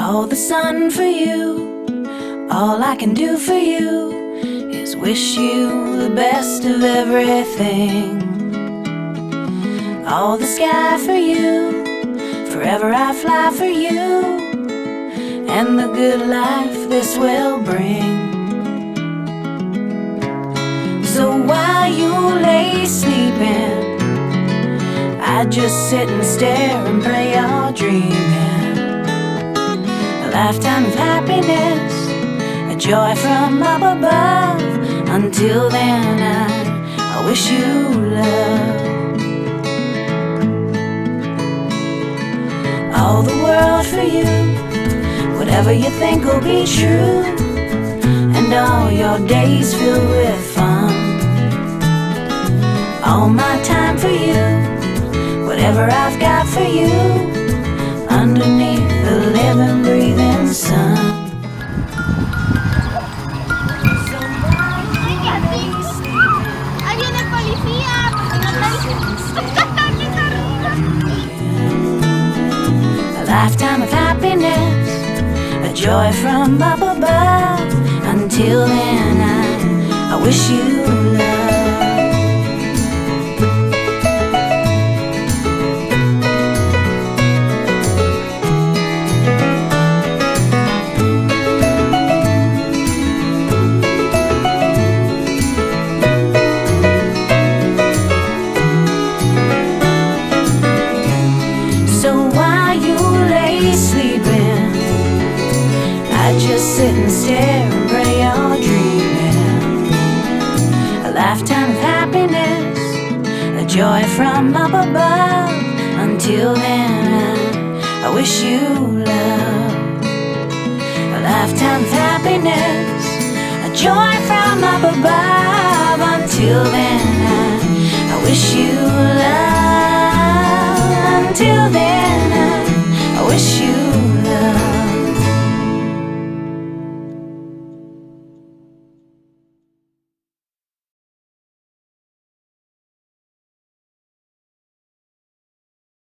all the sun for you. All I can do for you is wish you the best of everything. All the sky for you, forever I fly for you, and the good life this will bring. So while you lay sleeping, I just sit and stare and pray you're dreaming. A lifetime of happiness, a joy from up above. Until then I wish you love. All the world for you, whatever you think will be true, and all your days filled with fun. All my time for you, whatever I've got for you, underneath the living, breathing sun. A lifetime of happiness, a joy from up above. Until then I wish you love. Just sit and stare and pray you're dreaming. A lifetime of happiness, a joy from up above. Until then I wish you love. A lifetime of happiness, a joy from up above. Until then I wish you love.